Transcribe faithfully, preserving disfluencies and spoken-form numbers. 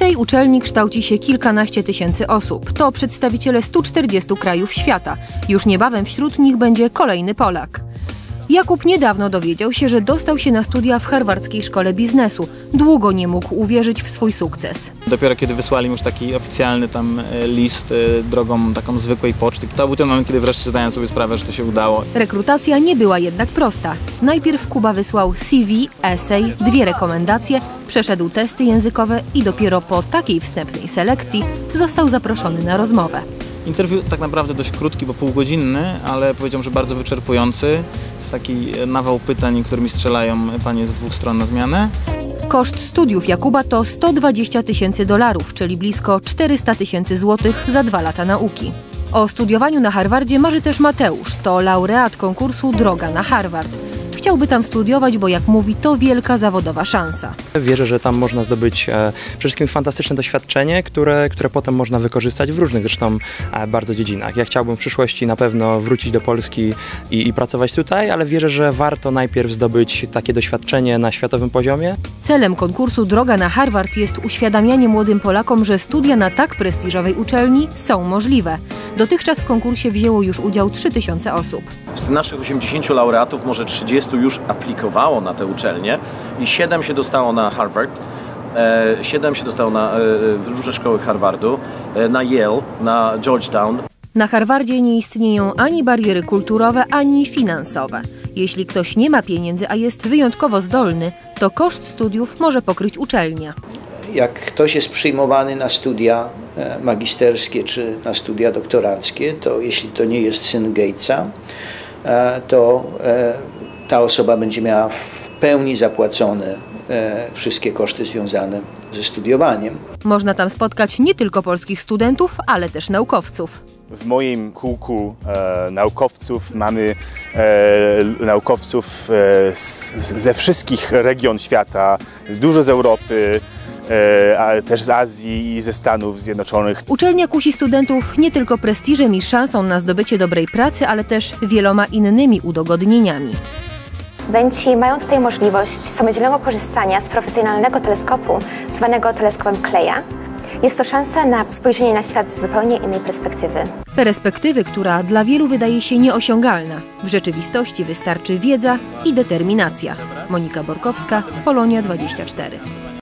tej uczelni kształci się kilkanaście tysięcy osób. To przedstawiciele stu czterdziestu krajów świata. Już niebawem wśród nich będzie kolejny Polak. Jakub niedawno dowiedział się, że dostał się na studia w harwardzkiej szkole biznesu. Długo nie mógł uwierzyć w swój sukces. Dopiero kiedy wysłali już taki oficjalny tam list drogą taką zwykłej poczty, to był ten moment, kiedy wreszcie zdałem sobie sprawę, że to się udało. Rekrutacja nie była jednak prosta. Najpierw Kuba wysłał C V, essay, dwie rekomendacje, przeszedł testy językowe i dopiero po takiej wstępnej selekcji został zaproszony na rozmowę. Interwiu tak naprawdę dość krótki, bo półgodzinny, ale powiedziałem, że bardzo wyczerpujący. Z taki nawał pytań, którymi strzelają panie z dwóch stron na zmianę. Koszt studiów Jakuba to sto dwadzieścia tysięcy dolarów, czyli blisko czterysta tysięcy złotych za dwa lata nauki. O studiowaniu na Harvardzie marzy też Mateusz. To laureat konkursu Droga na Harvard. Chciałby tam studiować, bo jak mówi, to wielka zawodowa szansa. Wierzę, że tam można zdobyć e, przede wszystkim fantastyczne doświadczenie, które, które potem można wykorzystać w różnych zresztą e, bardzo dziedzinach. Ja chciałbym w przyszłości na pewno wrócić do Polski i, i pracować tutaj, ale wierzę, że warto najpierw zdobyć takie doświadczenie na światowym poziomie. Celem konkursu Droga na Harvard jest uświadamianie młodym Polakom, że studia na tak prestiżowej uczelni są możliwe. Dotychczas w konkursie wzięło już udział trzy tysiące osób. Z naszych osiemdziesięciu laureatów może trzydziestu już aplikowało na tę uczelnię i siedem się dostało na Harvard, e, siedem się dostało na e, w różne szkoły Harvardu, e, na Yale, na Georgetown. Na Harvardzie nie istnieją ani bariery kulturowe, ani finansowe. Jeśli ktoś nie ma pieniędzy, a jest wyjątkowo zdolny, to koszt studiów może pokryć uczelnia. Jak ktoś jest przyjmowany na studia magisterskie czy na studia doktoranckie, to jeśli to nie jest syn Gatesa, to ta osoba będzie miała w pełni zapłacone wszystkie koszty związane ze studiowaniem. Można tam spotkać nie tylko polskich studentów, ale też naukowców. W moim kółku e, naukowców mamy e, naukowców e, z, ze wszystkich regionów świata, dużo z Europy, e, ale też z Azji i ze Stanów Zjednoczonych. Uczelnia kusi studentów nie tylko prestiżem i szansą na zdobycie dobrej pracy, ale też wieloma innymi udogodnieniami. Studenci mają tutaj możliwość samodzielnego korzystania z profesjonalnego teleskopu zwanego teleskopem Kleja. Jest to szansa na spojrzenie na świat z zupełnie innej perspektywy. Perspektywy, która dla wielu wydaje się nieosiągalna. W rzeczywistości wystarczy wiedza i determinacja. Monika Borkowska, Polonia dwadzieścia cztery.